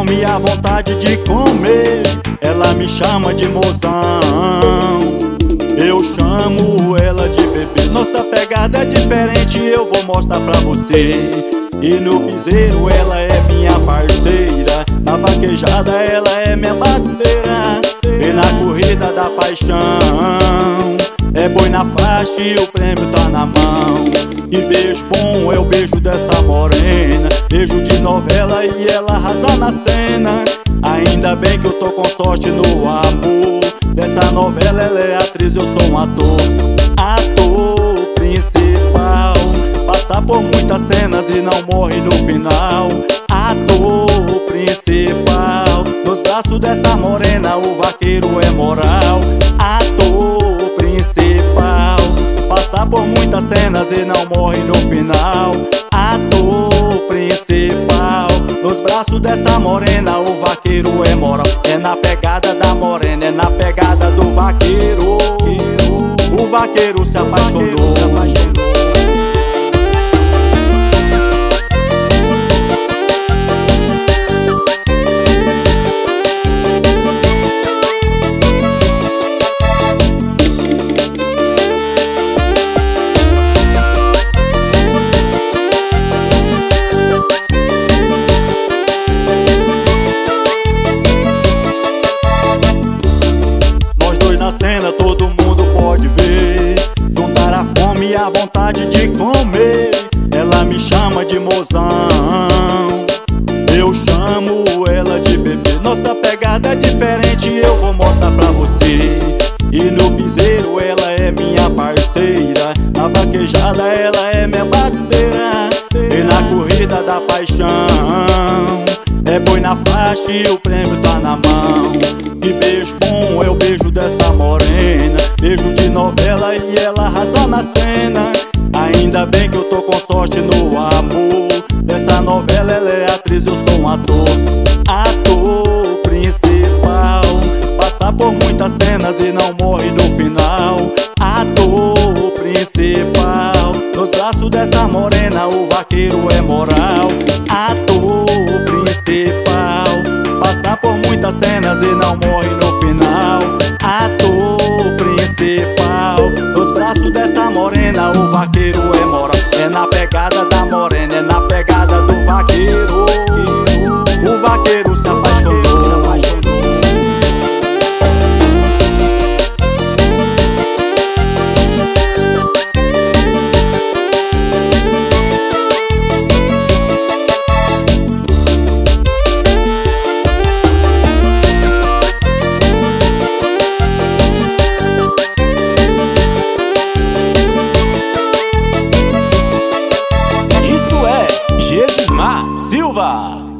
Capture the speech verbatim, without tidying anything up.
fome e a vontade de comer. Ela me chama de mozão, eu chamo ela de bebê. Nossa pegada é diferente, eu vou mostrar pra você. E no piseiro ela é minha parceira, na vaquejada ela é minha parceira. E na corrida da paixão é boi na faixa e o prêmio tá na mão. E beijo bom é o beijo dessa morena, beijo de novela e ela arrasa na cena. Ainda bem que eu tô com sorte no amor, dessa novela ela é atriz, eu sou um ator. Ator principal, passa por muitas cenas e não morre no final. Ator principal, nos braços dessa morena o vaqueiro é moral. Ator principal, passa por muitas cenas e não morre no final. Ator principal, nos braços dessa morena o vaqueiro é moral. É na pegada da morena, é na pegada do vaqueiro. O vaqueiro se apaixonou. Cena todo mundo pode ver, juntar a fome e a vontade de comer. Ela me chama de mozão, eu chamo ela de bebê. Nossa pegada é diferente, eu vou mostrar pra você. E no piseiro ela é minha parceira, na vaquejada ela é minha parceira. E na corrida da paixão é boi na faixa e o prêmio tá na mão. Que beijo bom é o beijo dessa morena, beijo de novela e ela arrasa na cena. Ainda bem que eu tô com sorte no amor, dessa novela ela é atriz, eu sou um ator. Ator principal, passa por muitas cenas e não morre no final. Ator principal, nos braços dessa morena o vaqueiro é moral. Ator principal, passa por muitas cenas e não morre no final. Ator principal, nos braços dessa morena o vaqueiro é moral. É na pegada da morena, é na pegada do vaqueiro. O vaqueiro se apaixonou. Gesismar Silva.